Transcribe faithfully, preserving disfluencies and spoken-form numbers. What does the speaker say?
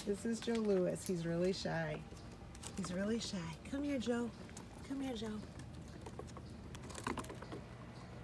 This is Joe Louis. He's really shy. He's really shy. Come here, Joe. Come here, Joe.